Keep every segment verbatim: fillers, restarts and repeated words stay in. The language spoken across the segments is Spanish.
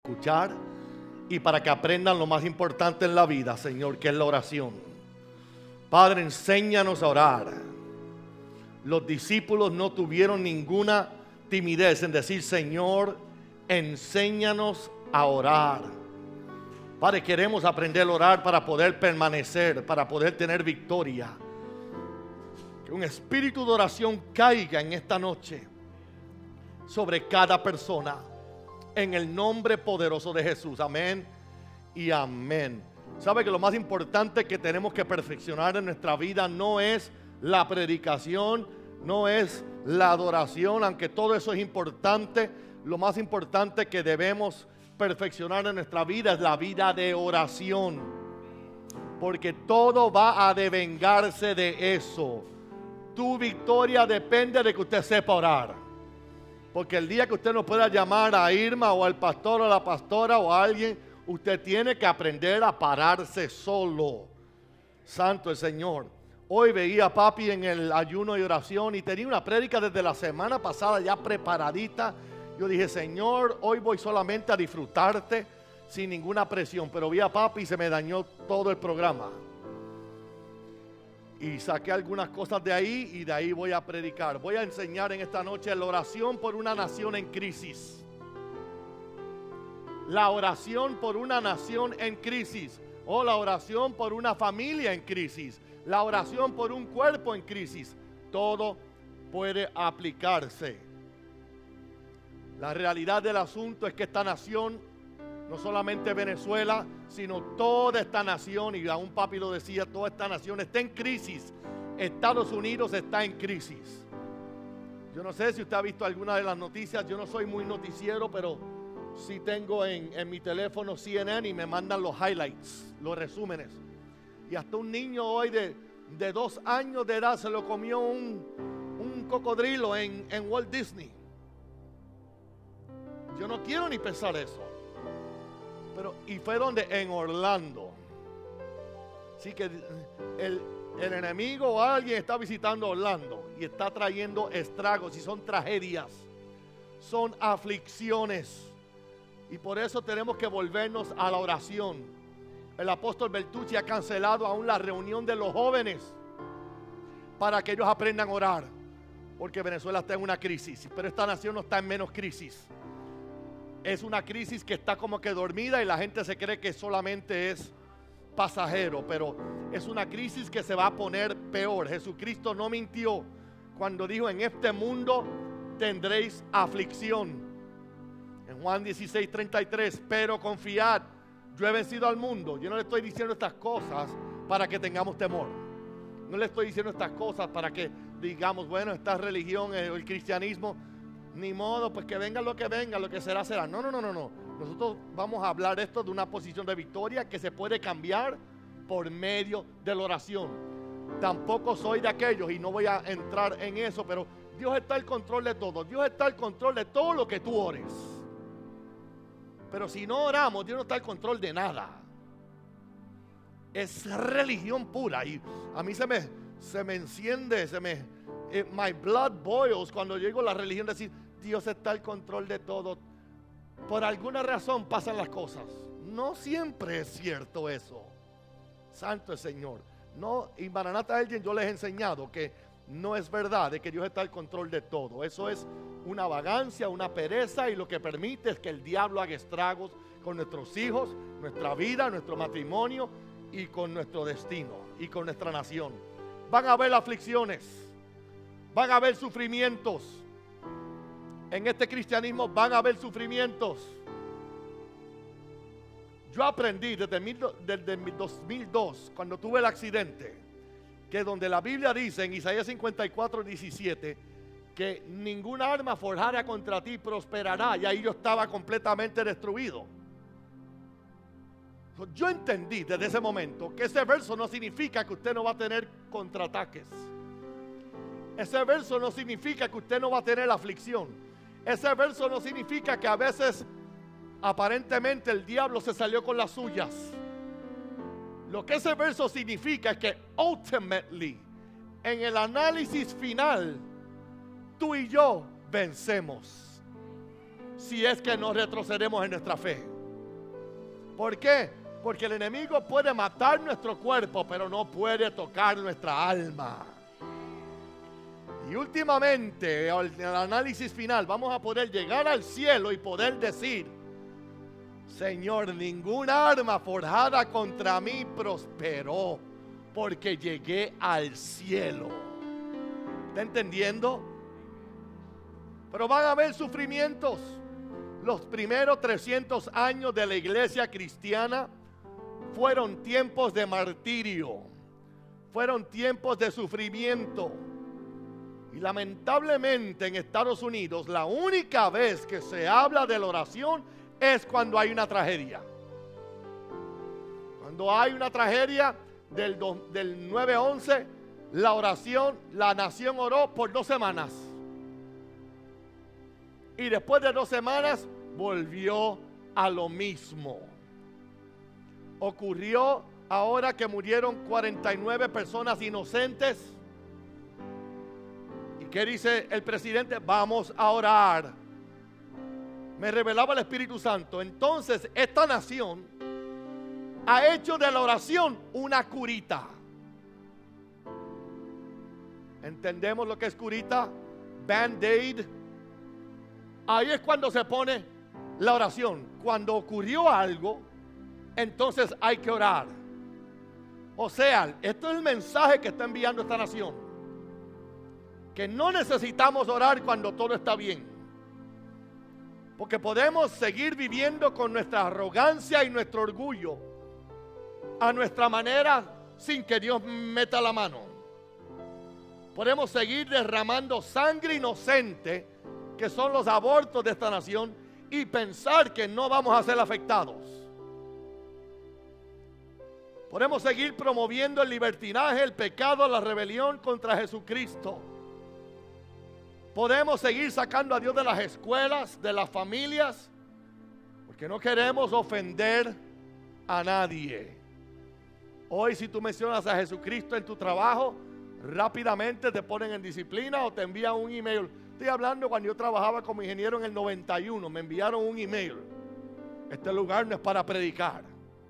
escuchar y para que aprendan lo más importante en la vida, Señor, que es la oración. Padre, enséñanos a orar. Los discípulos no tuvieron ninguna timidez en decir: Señor, enséñanos a orar. Padre, queremos aprender a orar para poder permanecer, para poder tener victoria. Que un espíritu de oración caiga en esta noche sobre cada persona, en el nombre poderoso de Jesús. Amén y amén. ¿Sabe que lo más importante que tenemos que perfeccionar en nuestra vida no es la predicación, no es la adoración, aunque todo eso es importante? Lo más importante que debemos perfeccionar en nuestra vida es la vida de oración, porque todo va a devengarse de eso. Tu victoria depende de que usted sepa orar, porque el día que usted no pueda llamar a Irma o al pastor o a la pastora o a alguien, usted tiene que aprender a pararse solo. Santo el Señor. Hoy veía a papi en el ayuno y oración y tenía una prédica desde la semana pasada ya preparadita. Yo dije: Señor, hoy voy solamente a disfrutarte sin ninguna presión. Pero vi a papi y se me dañó todo el programa. Y saqué algunas cosas de ahí y de ahí voy a predicar. Voy a enseñar en esta noche la oración por una nación en crisis. La oración por una nación en crisis. O la oración por una familia en crisis. La oración por un cuerpo en crisis. Todo puede aplicarse. La realidad del asunto es que esta nación, no solamente Venezuela, sino toda esta nación, y aún papi lo decía, toda esta nación está en crisis. Estados Unidos está en crisis. Yo no sé si usted ha visto alguna de las noticias. Yo no soy muy noticiero, pero sí tengo en, en mi teléfono C N N y me mandan los highlights, los resúmenes. Y hasta un niño hoy de, de dos años de edad se lo comió un, un cocodrilo en, en Walt Disney. Yo no quiero ni pensar eso. Pero, ¿y fue donde? En Orlando. Así que el, el enemigo o alguien está visitando Orlando y está trayendo estragos, y son tragedias, son aflicciones. Y por eso tenemos que volvernos a la oración. El apóstol Bertucci ha cancelado aún la reunión de los jóvenes para que ellos aprendan a orar, porque Venezuela está en una crisis, pero esta nación no está en menos crisis. Es una crisis que está como que dormida y la gente se cree que solamente es pasajero, pero es una crisis que se va a poner peor. Jesucristo no mintió cuando dijo: en este mundo tendréis aflicción. En Juan dieciséis, treinta y tres, pero confiad, yo he vencido al mundo. Yo no le estoy diciendo estas cosas para que tengamos temor. No le estoy diciendo estas cosas para que digamos: bueno, esta religión, el cristianismo, ni modo, pues que venga lo que venga, lo que será, será. No, no, no, no, no. Nosotros vamos a hablar esto de una posición de victoria que se puede cambiar por medio de la oración. Tampoco soy de aquellos, y no voy a entrar en eso, pero Dios está al control de todo. Dios está al control de todo lo que tú ores. Pero si no oramos, Dios no está al control de nada. Es religión pura. Y a mí se me, se me enciende, se me, eh, my blood boils cuando llego a la religión, decir: Dios está al control de todo. Por alguna razón pasan las cosas. No siempre es cierto eso. Santo el Señor. No, y Maranatha alguien yo les he enseñado que no es verdad de que Dios está al control de todo. Eso es una vagancia, una pereza, y lo que permite es que el diablo haga estragos con nuestros hijos, nuestra vida, nuestro matrimonio y con nuestro destino y con nuestra nación. Van a haber aflicciones, van a haber sufrimientos. En este cristianismo van a haber sufrimientos. Yo aprendí desde, mil, desde dos mil dos, cuando tuve el accidente, que donde la Biblia dice en Isaías cincuenta y cuatro, diecisiete, que ninguna arma forjada contra ti prosperará, y ahí yo estaba completamente destruido. Yo entendí desde ese momento que ese verso no significa que usted no va a tener contraataques. Ese verso no significa que usted no va a tener aflicción. Ese verso no significa que a veces aparentemente el diablo se salió con las suyas. Lo que ese verso significa es que ultimately, en el análisis final, tú y yo vencemos, si es que no retrocedemos en nuestra fe. ¿Por qué? Porque el enemigo puede matar nuestro cuerpo, pero no puede tocar nuestra alma. Y últimamente, en el análisis final, vamos a poder llegar al cielo y poder decir: Señor, ninguna arma forjada contra mí prosperó, porque llegué al cielo. ¿Está entendiendo? Pero van a haber sufrimientos. Los primeros trescientos años de la iglesia cristiana fueron tiempos de martirio, fueron tiempos de sufrimiento. Y lamentablemente en Estados Unidos la única vez que se habla de la oración es cuando hay una tragedia. Cuando hay una tragedia del, do, del nueve once, la oración, la nación oró por dos semanas. Y después de dos semanas volvió a lo mismo. Ocurrió ahora que murieron cuarenta y nueve personas inocentes. ¿Y qué dice el presidente? Vamos a orar. Me revelaba el Espíritu Santo. Entonces esta nación ha hecho de la oración una curita. ¿Entendemos lo que es curita? Band-aid. Ahí es cuando se pone la oración. Cuando ocurrió algo, entonces hay que orar. O sea, esto es el mensaje que está enviando esta nación. Que no necesitamos orar cuando todo está bien. Porque podemos seguir viviendo con nuestra arrogancia y nuestro orgullo a nuestra manera sin que Dios meta la mano. Podemos seguir derramando sangre inocente, que son los abortos de esta nación, y pensar que no vamos a ser afectados. Podemos seguir promoviendo el libertinaje, el pecado, la rebelión contra Jesucristo. Podemos seguir sacando a Dios de las escuelas, de las familias, porque no queremos ofender a nadie. Hoy, si tú mencionas a Jesucristo en tu trabajo, rápidamente te ponen en disciplina o te envían un email. Estoy hablando cuando yo trabajaba como ingeniero en el noventa y uno, me enviaron un email: este lugar no es para predicar.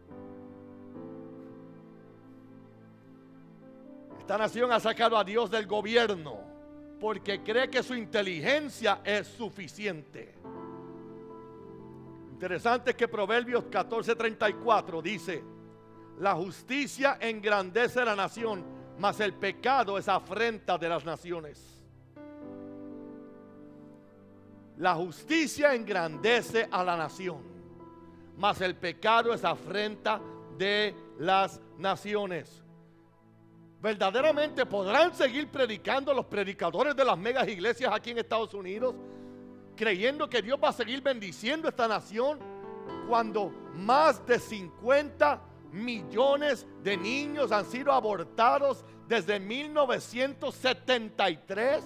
Esta nación ha sacado a Dios del gobierno porque cree que su inteligencia es suficiente. Interesante es que Proverbios catorce treinta y cuatro dice: la justicia engrandece a la nación, mas el pecado es afrenta de las naciones. La justicia engrandece a la nación, mas el pecado es afrenta de las naciones. ¿Verdaderamente podrán seguir predicando los predicadores de las megas iglesias aquí en Estados Unidos, creyendo que Dios va a seguir bendiciendo esta nación, cuando más de cincuenta millones de niños han sido abortados desde mil novecientos setenta y tres?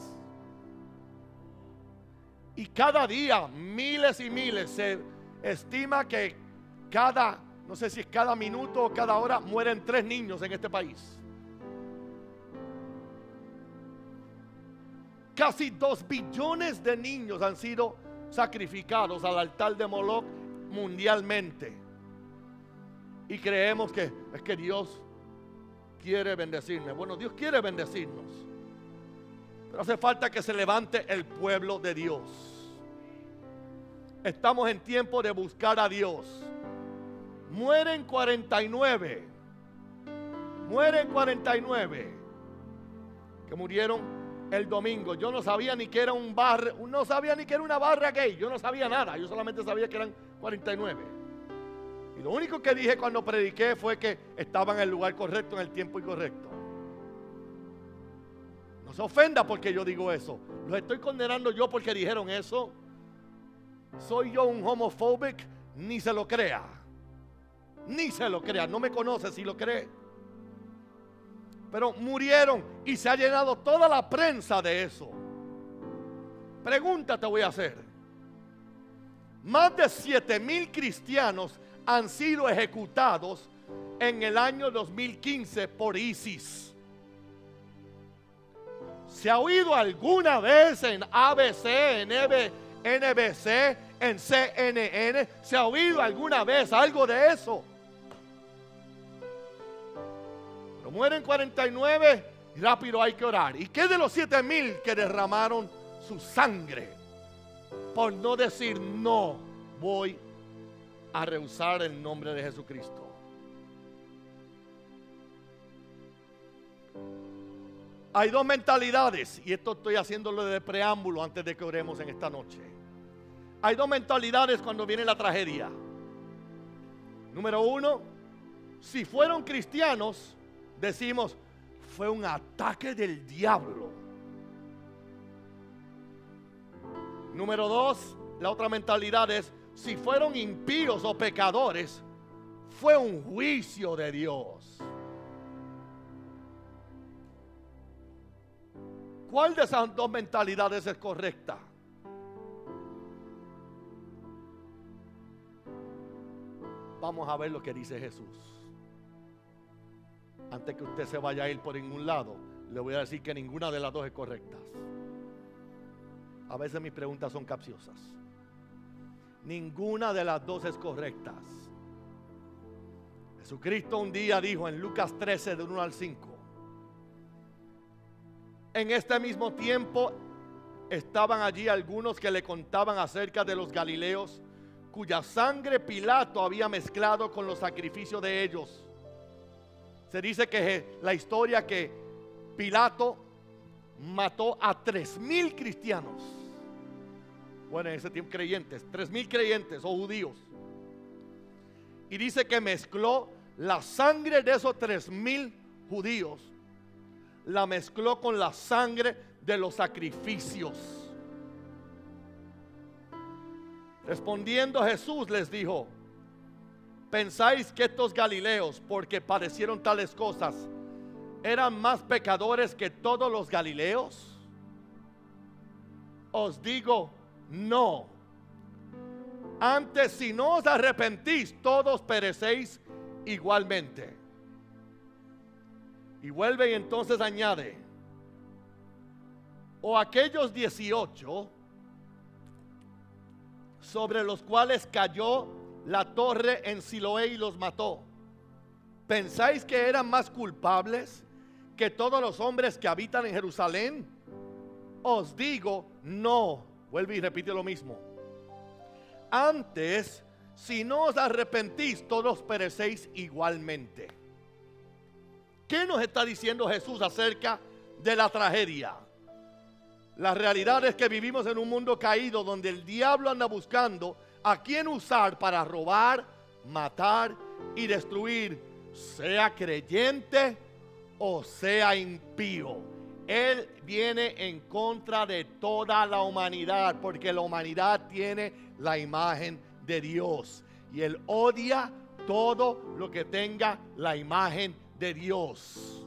Y cada día miles y miles, se estima que cada, no sé si es cada minuto o cada hora, mueren tres niños en este país. Casi dos billones de niños han sido sacrificados al altar de Moloch mundialmente. Y creemos que es que Dios quiere bendecirnos. Bueno, Dios quiere bendecirnos, pero hace falta que se levante el pueblo de Dios. Estamos en tiempo de buscar a Dios. Mueren cuarenta y nueve. Mueren cuarenta y nueve que murieron el domingo. Yo no sabía ni que era un bar, no sabía ni que era una barra gay. Yo no sabía nada. Yo solamente sabía que eran cuarenta y nueve. Y lo único que dije cuando prediqué fue que estaba en el lugar correcto, en el tiempo incorrecto. No se ofenda porque yo digo eso. Los estoy condenando yo porque dijeron eso. ¿Soy yo un homophobic? Ni se lo crea. Ni se lo crea. No me conoce si lo cree. Pero murieron y se ha llenado toda la prensa de eso. Pregunta te voy a hacer. Más de siete mil cristianos han sido ejecutados en el año dos mil quince por ISIS. ¿Se ha oído alguna vez en A B C, en N B C, en C N N? ¿Se ha oído alguna vez algo de eso? Pero mueren cuarenta y nueve y rápido hay que orar. ¿Y qué de los siete mil que derramaron su sangre por no decir no voy a rehusar el nombre de Jesucristo? Hay dos mentalidades, y esto estoy haciéndolo de preámbulo antes de que oremos en esta noche. Hay dos mentalidades cuando viene la tragedia. Número uno, si fueron cristianos, decimos, fue un ataque del diablo. Número dos, la otra mentalidad es, si fueron impíos o pecadores, fue un juicio de Dios. ¿Cuál de esas dos mentalidades es correcta? Vamos a ver lo que dice Jesús. Antes que usted se vaya a ir por ningún lado, le voy a decir que ninguna de las dos es correcta. A veces mis preguntas son capciosas. Ninguna de las dos es correcta. Jesucristo un día dijo en Lucas trece, del uno al cinco: en este mismo tiempo estaban allí algunos que le contaban acerca de los galileos, cuya sangre Pilato había mezclado con los sacrificios de ellos. Se dice que la historia que Pilato mató a tres mil cristianos. Bueno, en ese tiempo creyentes, tres mil creyentes o judíos. Y dice que mezcló la sangre de esos tres mil judíos, la mezcló con la sangre de los sacrificios. Respondiendo Jesús les dijo: ¿pensáis que estos galileos, porque padecieron tales cosas, eran más pecadores que todos los galileos? Os digo, no. Antes, si no os arrepentís, todos perecéis igualmente. Y vuelve y entonces añade: o aquellos dieciocho sobre los cuales cayó la torre en Siloé y los mató, ¿pensáis que eran más culpables que todos los hombres que habitan en Jerusalén? Os digo, no. Vuelve y repite lo mismo. Antes, si no os arrepentís, todos perecéis igualmente. ¿Qué nos está diciendo Jesús acerca de la tragedia? La realidad es que vivimos en un mundo caído donde el diablo anda buscando a quién usar para robar, matar y destruir, sea creyente o sea impío. Él viene en contra de toda la humanidad, porque la humanidad tiene la imagen de Dios y Él odia todo lo que tenga la imagen de Dios.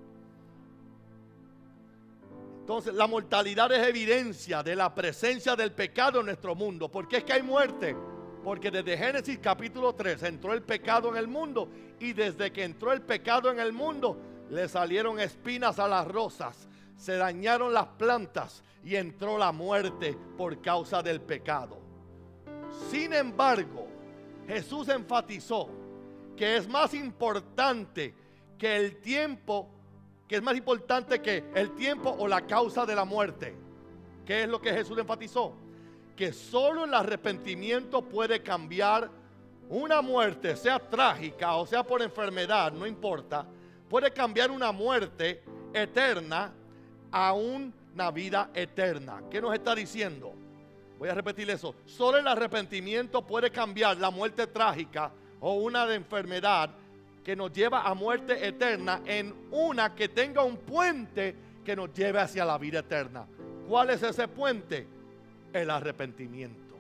Entonces, la mortalidad es evidencia de la presencia del pecado en nuestro mundo. ¿Por qué es que hay muerte? Porque desde Génesis capítulo tres entró el pecado en el mundo, y desde que entró el pecado en el mundo le salieron espinas a las rosas, se dañaron las plantas y entró la muerte por causa del pecado. Sin embargo, Jesús enfatizó que es más importante que el tiempo, que es más importante que el tiempo o la causa de la muerte. ¿Qué es lo que Jesús enfatizó? Que solo el arrepentimiento puede cambiar una muerte, sea trágica o sea por enfermedad, no importa. Puede cambiar una muerte eterna a una vida eterna. ¿Qué nos está diciendo? Voy a repetir eso. Solo el arrepentimiento puede cambiar la muerte trágica o una de enfermedad que nos lleva a muerte eterna en una que tenga un puente que nos lleve hacia la vida eterna. ¿Cuál es ese puente? El arrepentimiento.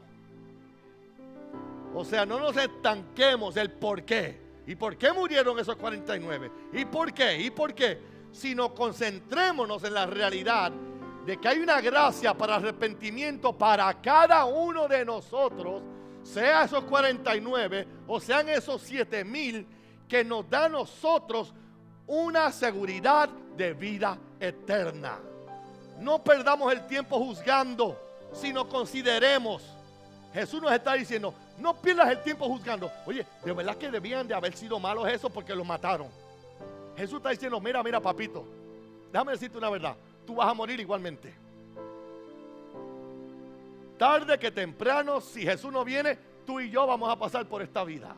O sea, no nos estanquemos el por qué. ¿Y por qué murieron esos cuarenta y nueve? ¿Y por qué? ¿Y por qué? Sino concentrémonos en la realidad de que hay una gracia para arrepentimiento para cada uno de nosotros, sea esos cuarenta y nueve o sean esos siete mil, que nos da a nosotros una seguridad de vida eterna. No perdamos el tiempo juzgando, sino consideremos Jesús nos está diciendo, no pierdas el tiempo juzgando. Oye, de verdad que debían de haber sido malos esos porque los mataron. Jesús está diciendo, mira, mira, papito, déjame decirte una verdad, tú vas a morir igualmente. Tarde que temprano, si Jesús no viene, tú y yo vamos a pasar por esta vida.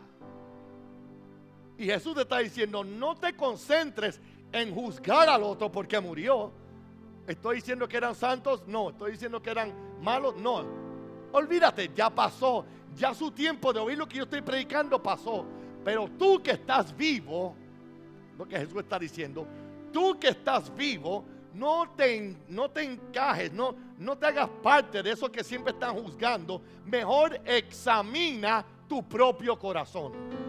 Y Jesús te está diciendo, no te concentres en juzgar al otro porque murió. ¿Estoy diciendo que eran santos? No. ¿Estoy diciendo que eran malos? No. Olvídate, ya pasó. Ya su tiempo de oír lo que yo estoy predicando pasó. Pero tú que estás vivo, lo que Jesús está diciendo, tú que estás vivo, no te, no te encajes, no, no te hagas parte de esos que siempre están juzgando. Mejor examina tu propio corazón.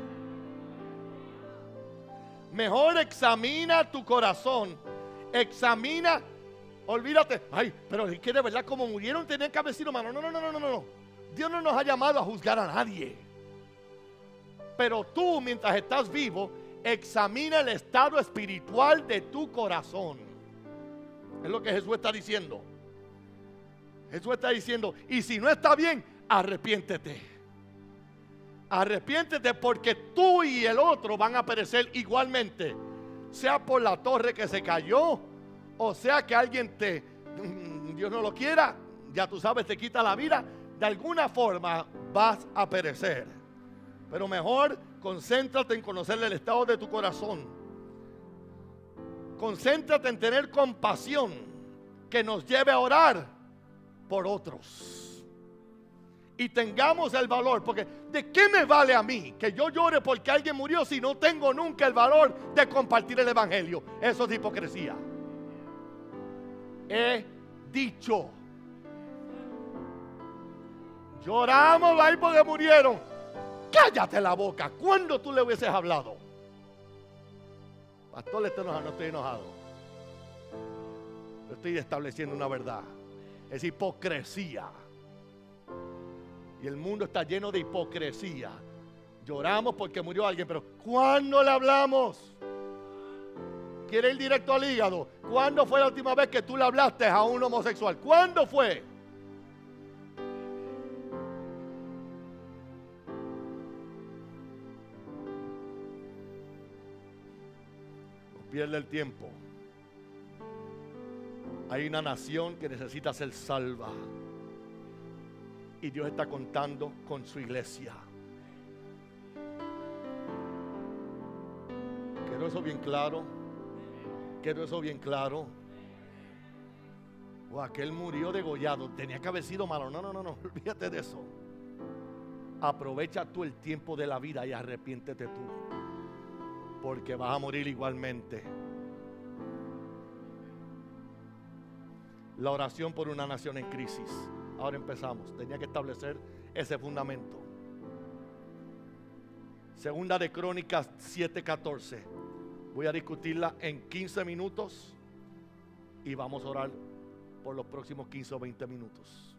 Mejor examina tu corazón. Examina. Olvídate. Ay, pero es que de verdad como murieron tenían que haber sido humanos. No, no, no, no, no, no. Dios no nos ha llamado a juzgar a nadie. Pero tú, mientras estás vivo, examina el estado espiritual de tu corazón. Es lo que Jesús está diciendo. Jesús está diciendo, y si no está bien, arrepiéntete. Arrepiéntete porque tú y el otro van a perecer igualmente. Sea por la torre que se cayó, o sea que alguien te, Dios no lo quiera, ya tú sabes, te quita la vida. De alguna forma vas a perecer. Pero mejor concéntrate en conocer el estado de tu corazón. Concéntrate en tener compasión que nos lleve a orar por otros. Y tengamos el valor, porque ¿de qué me vale a mí que yo llore porque alguien murió si no tengo nunca el valor de compartir el evangelio? Eso es hipocresía. He dicho. Lloramos ahí porque murieron. Cállate la boca. ¿Cuándo tú le hubieses hablado? Pastor, le estoy enojado. No estoy enojado. Yo estoy estableciendo una verdad. Es hipocresía. Y el mundo está lleno de hipocresía. Lloramos porque murió alguien, pero ¿cuándo le hablamos? ¿Quiere ir directo al hígado? ¿Cuándo fue la última vez que tú le hablaste a un homosexual? ¿Cuándo fue? No pierde el tiempo. Hay una nación que necesita ser salva. Y Dios está contando con su iglesia. ¿Quedó eso bien claro? ¿Quedó eso bien claro? O aquel murió degollado. Tenía que haber sido malo. No, no, no, no. Olvídate de eso. Aprovecha tú el tiempo de la vida y arrepiéntete tú. Porque vas a morir igualmente. La oración por una nación en crisis. Ahora empezamos. Tenía que establecer ese fundamento. Segunda de Crónicas siete catorce. Voy a discutirla en quince minutos y vamos a orar por los próximos quince o veinte minutos.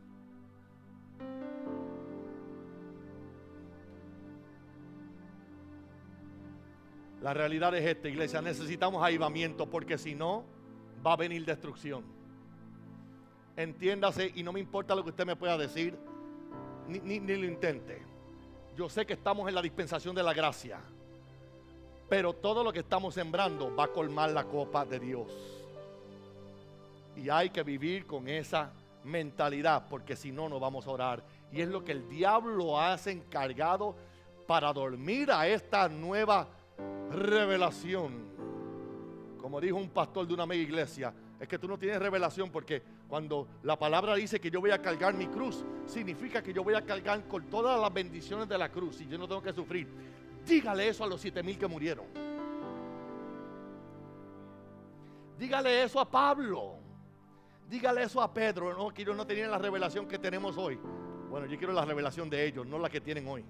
La realidad es esta, iglesia. Necesitamos avivamiento porque si no, va a venir destrucción. Entiéndase, y no me importa lo que usted me pueda decir, ni, ni, ni lo intente. Yo sé que estamos en la dispensación de la gracia, pero todo lo que estamos sembrando va a colmar la copa de Dios. Y hay que vivir con esa mentalidad, porque si no, no vamos a orar. Y es lo que el diablo hace encargado para dormir a esta nueva revelación. Como dijo un pastor de una mega iglesia, es que tú no tienes revelación porque cuando la palabra dice que yo voy a cargar mi cruz, significa que yo voy a cargar con todas las bendiciones de la cruz y yo no tengo que sufrir. Dígale eso a los siete mil que murieron. Dígale eso a Pablo. Dígale eso a Pedro, no, que ellos no tenían la revelación que tenemos hoy. Bueno, yo quiero la revelación de ellos, no la que tienen hoy.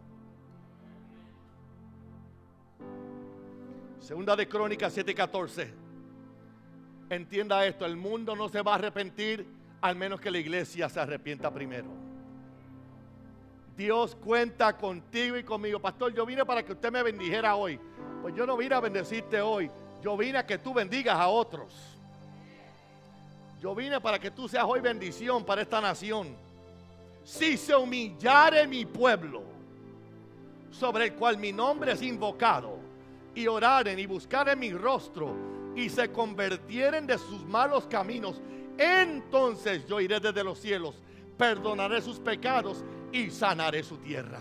Segunda de Crónicas siete catorce. Entienda esto, el mundo no se va a arrepentir al menos que la iglesia se arrepienta primero. Dios cuenta contigo y conmigo. Pastor, yo vine para que usted me bendijera hoy. Pues yo no vine a bendecirte hoy. Yo vine a que tú bendigas a otros. Yo vine para que tú seas hoy bendición para esta nación. si se humillare mi pueblo, sobre el cual mi nombre es invocado, y oraren y buscaren mi rostro, y se convirtieren de sus malos caminos, entonces yo iré desde los cielos, perdonaré sus pecados y sanaré su tierra.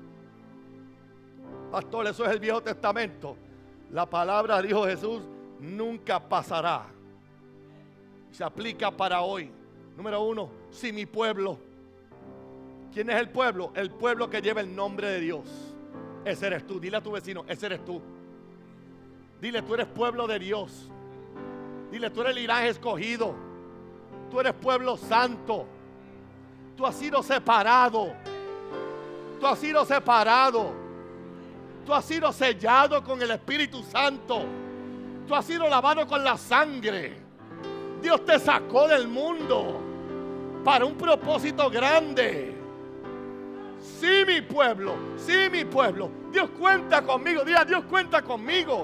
Pastor, eso es el Viejo Testamento. La palabra, dijo Jesús, nunca pasará. Se aplica para hoy. Número uno, si mi pueblo. ¿Quién es el pueblo? El pueblo que lleva el nombre de Dios. Ese eres tú. Dile a tu vecino, ese eres tú. Dile, tú eres pueblo de Dios. Dile, tú eres el linaje escogido. Tú eres pueblo santo. Tú has sido separado. Tú has sido separado. Tú has sido sellado con el Espíritu Santo. Tú has sido lavado con la sangre. Dios te sacó del mundo para un propósito grande. Sí, mi pueblo, sí, mi pueblo. Dios cuenta conmigo. Diga, Dios cuenta conmigo.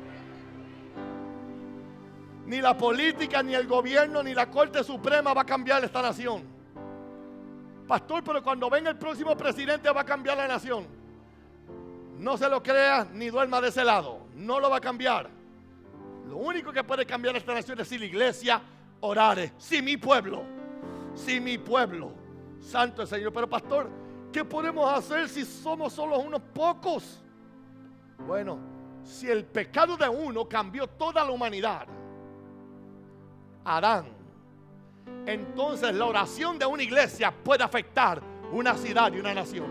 Ni la política, ni el gobierno, ni la Corte Suprema va a cambiar esta nación. Pastor, pero cuando venga el próximo presidente va a cambiar la nación. No se lo crea ni duerma de ese lado. No lo va a cambiar. Lo único que puede cambiar esta nación es si la iglesia orare. Si mi pueblo, si mi pueblo, santo el Señor. Pero pastor, ¿qué podemos hacer si somos solo unos pocos? Bueno, si el pecado de uno cambió toda la humanidad, Adán, entonces la oración de una iglesia puede afectar una ciudad y una nación.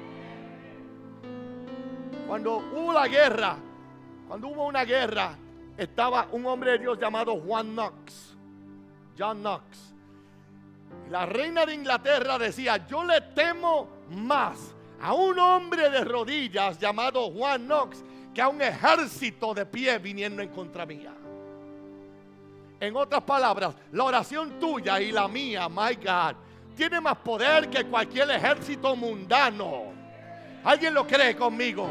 Cuando hubo la guerra, cuando hubo una guerra, estaba un hombre de Dios llamado Juan Knox, John Knox. Y la reina de Inglaterra decía, yo le temo más a un hombre de rodillas llamado Juan Knox que a un ejército de pie viniendo en contra mía. En otras palabras, la oración tuya y la mía, my God, tiene más poder que cualquier ejército mundano. ¿Alguien lo cree conmigo?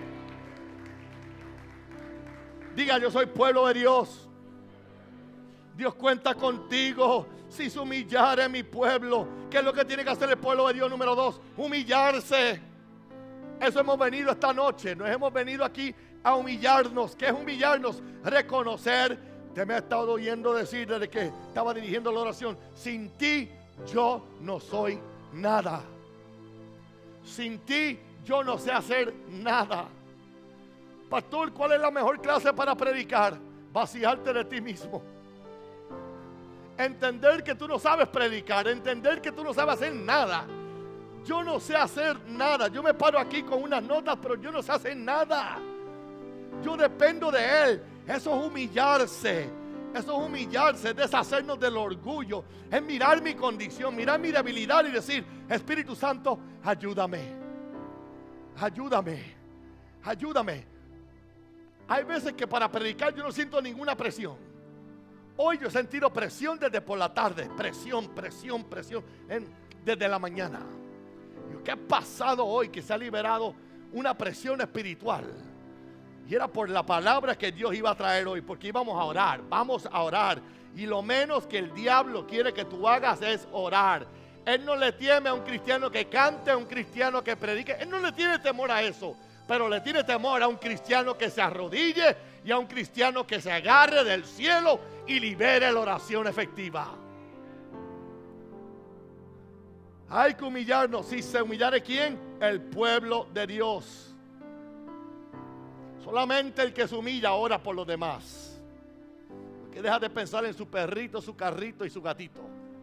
Diga, yo soy pueblo de Dios. Dios cuenta contigo. Si se humillare mi pueblo, ¿qué es lo que tiene que hacer el pueblo de Dios? Número dos, humillarse. Eso hemos venido esta noche. Nos hemos venido aquí a humillarnos. ¿Qué es humillarnos? Reconocer. Te me ha estado oyendo decir desde que estaba dirigiendo la oración, sin ti yo no soy nada. Sin ti yo no sé hacer nada. Pastor, ¿cuál es la mejor clase para predicar? Vaciarte de ti mismo. Entender que tú no sabes predicar. Entender que tú no sabes hacer nada. Yo no sé hacer nada. Yo me paro aquí con unas notas, pero yo no sé hacer nada. Yo dependo de Él. Eso es humillarse. Eso es humillarse, es deshacernos del orgullo. Es mirar mi condición, mirar mi debilidad y decir, Espíritu Santo, ayúdame. Ayúdame. Ayúdame. Hay veces que para predicar yo no siento ninguna presión. Hoy yo he sentido presión desde por la tarde. Presión, presión, presión. En, desde la mañana. ¿Qué ha pasado hoy que se ha liberado una presión espiritual? Y era por la palabra que Dios iba a traer hoy, porque íbamos a orar, vamos a orar. Y lo menos que el diablo quiere que tú hagas es orar. Él no le teme a un cristiano que cante, a un cristiano que predique. Él no le tiene temor a eso, pero le tiene temor a un cristiano que se arrodille y a un cristiano que se agarre del cielo y libere la oración efectiva. Hay que humillarnos. Si se humillare, ¿quién? El pueblo de Dios. Solamente el que se humilla ora por los demás. Que deja de pensar en su perrito, su carrito y su gatito.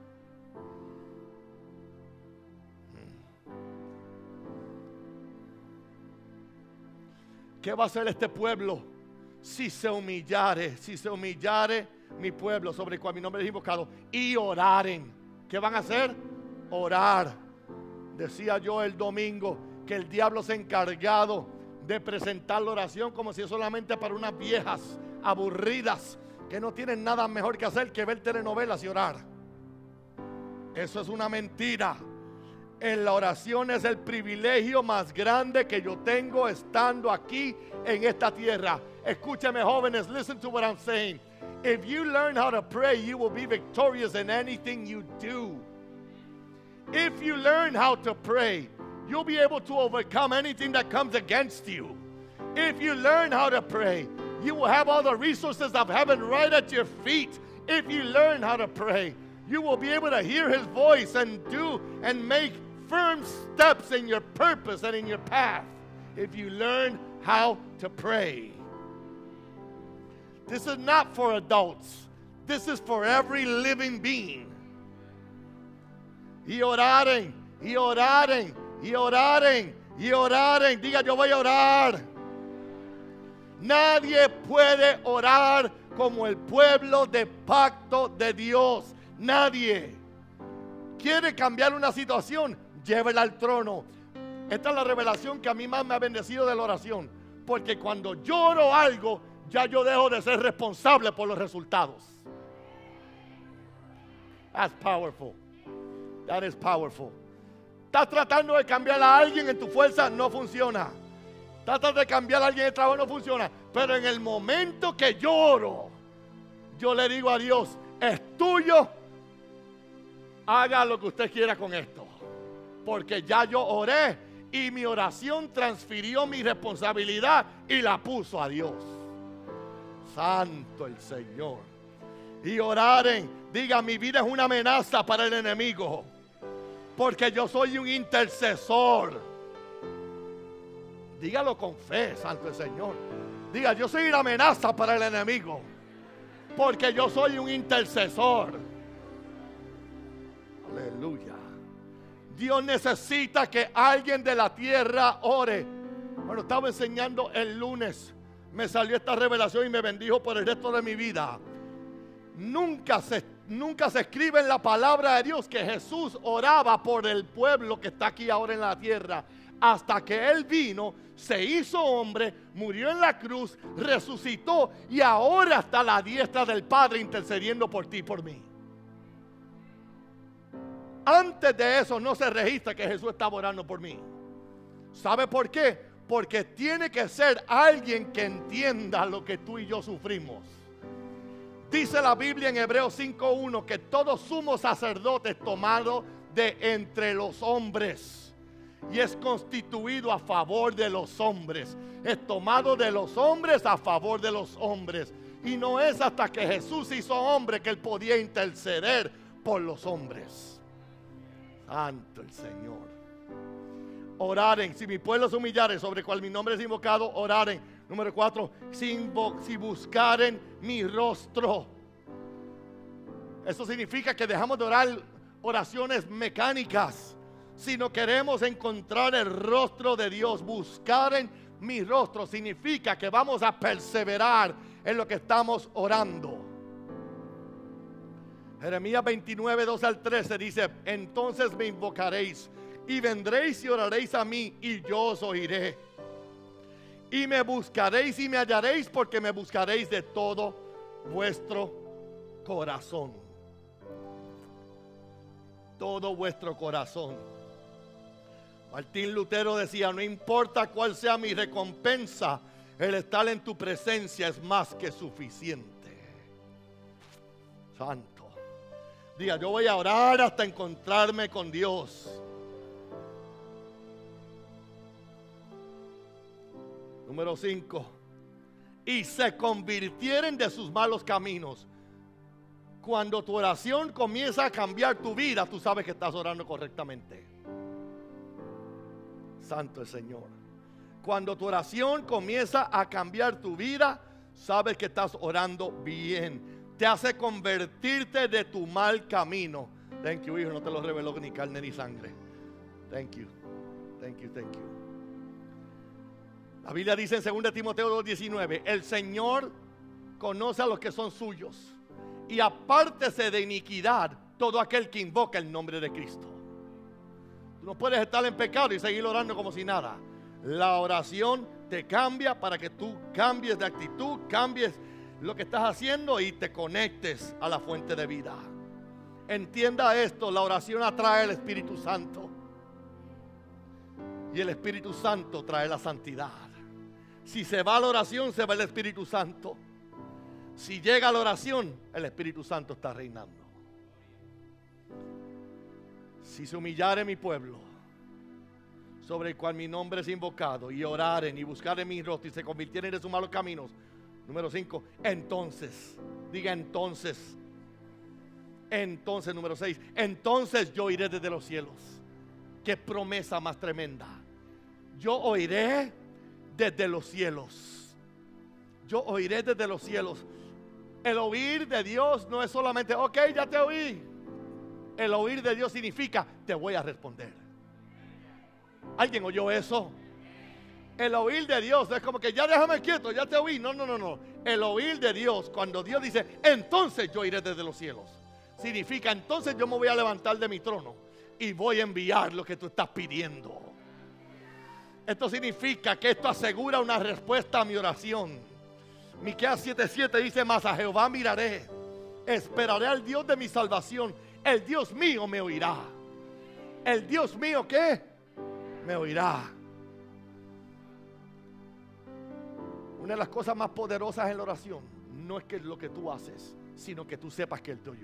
¿Qué va a hacer este pueblo? Si se humillare, si se humillare mi pueblo sobre el cual mi nombre es invocado, y oraren. ¿Qué van a hacer? Orar. Decía yo el domingo que el diablo se ha encargado de presentar la oración como si es solamente para unas viejas aburridas que no tienen nada mejor que hacer que ver telenovelas y orar. Eso es una mentira. En la oración es el privilegio más grande que yo tengo estando aquí en esta tierra. Escúchame, jóvenes, listen to what I'm saying. If you learn how to pray, you will be victorious in anything you do. If you learn how to pray, you'll be able to overcome anything that comes against you. If you learn how to pray, you will have all the resources of heaven right at your feet. If you learn how to pray, you will be able to hear his voice and do and make firm steps in your purpose and in your path. If you learn how to pray. This is not for adults. This is for every living being. Y oraren, y oraren, y oraren, y oraren. Diga, yo voy a orar. Nadie puede orar como el pueblo de pacto de Dios. Nadie. Quiere cambiar una situación, llévela al trono. Esta es la revelación que a mí más me ha bendecido de la oración. Porque cuando yo oro algo, ya yo dejo de ser responsable por los resultados. That's powerful. That is powerful. Estás tratando de cambiar a alguien en tu fuerza, no funciona. Tratas de cambiar a alguien en el trabajo, no funciona. Pero en el momento que yo oro, yo le digo a Dios, es tuyo, haga lo que usted quiera con esto. Porque ya yo oré y mi oración transfirió mi responsabilidad y la puso a Dios. Santo el Señor. Y oraren, diga, mi vida es una amenaza para el enemigo. Porque yo soy un intercesor. Dígalo con fe, santo el Señor. Diga, yo soy una amenaza para el enemigo. Porque yo soy un intercesor. Aleluya. Dios necesita que alguien de la tierra ore. Bueno, estaba enseñando el lunes. Me salió esta revelación y me bendijo por el resto de mi vida. Nunca se, nunca se escribe en la palabra de Dios que Jesús oraba por el pueblo que está aquí ahora en la tierra. Hasta que Él vino, se hizo hombre, murió en la cruz, resucitó y ahora está a la diestra del Padre intercediendo por ti y por mí. Antes de eso no se registra que Jesús estaba orando por mí. ¿Sabe por qué? Porque tiene que ser alguien que entienda lo que tú y yo sufrimos. Dice la Biblia en Hebreos cinco uno que todo sumo sacerdote es tomado de entre los hombres y es constituido a favor de los hombres. Es tomado de los hombres a favor de los hombres. Y no es hasta que Jesús se hizo hombre que Él podía interceder por los hombres. Santo el Señor. Oraren, si mi pueblo se humillare, sobre cual mi nombre es invocado, oraren. Número cuatro, si, si buscaren mi rostro. Eso significa que dejamos de orar oraciones mecánicas. Si no queremos encontrar el rostro de Dios, buscaren mi rostro significa que vamos a perseverar en lo que estamos orando. Jeremías veintinueve, dos al trece dice: entonces me invocaréis y vendréis y oraréis a mí y yo os oiré. Y me buscaréis y me hallaréis, porque me buscaréis de todo vuestro corazón. Todo vuestro corazón. Martín Lutero decía: no importa cuál sea mi recompensa, el estar en tu presencia es más que suficiente. Santo. Diga, yo voy a orar hasta encontrarme con Dios. Número cinco. Y se convirtieren de sus malos caminos. Cuando tu oración comienza a cambiar tu vida, tú sabes que estás orando correctamente. Santo el Señor. Cuando tu oración comienza a cambiar tu vida, sabes que estás orando bien. Te hace convertirte de tu mal camino. Thank you, hijo. No te lo reveló ni carne ni sangre. Thank you. Thank you, thank you. La Biblia dice en segunda Timoteo dos diecinueve: el Señor conoce a los que son suyos, y apártese de iniquidad todo aquel que invoca el nombre de Cristo. Tú no puedes estar en pecado y seguir orando como si nada. La oración te cambia para que tú cambies de actitud, cambies lo que estás haciendo y te conectes a la fuente de vida. Entienda esto: la oración atrae al Espíritu Santo, y el Espíritu Santo trae la santidad. Si se va la oración, se va el Espíritu Santo. Si llega la oración, el Espíritu Santo está reinando. si se humillare mi pueblo, sobre el cual mi nombre es invocado, y oraren y buscaren mi rostro y se convirtieren de sus malos caminos. Número cinco, entonces, diga entonces, entonces, número seis, entonces yo iré desde los cielos. Qué promesa más tremenda. Yo oiré desde los cielos. Yo oiré desde los cielos. El oír de Dios no es solamente, ok, ya te oí. El oír de Dios significa, te voy a responder. ¿Alguien oyó eso? El oír de Dios no es como que ya déjame quieto, ya te oí. No, no, no, no. El oír de Dios, cuando Dios dice, entonces yo iré desde los cielos, significa, entonces yo me voy a levantar de mi trono y voy a enviar lo que tú estás pidiendo. Esto significa que esto asegura una respuesta a mi oración. Miqueas siete siete dice, mas a Jehová miraré, esperaré al Dios de mi salvación. El Dios mío me oirá. El Dios mío, ¿qué? Me oirá. Una de las cosas más poderosas en la oración no es que lo que tú haces, sino que tú sepas que Él te oyó.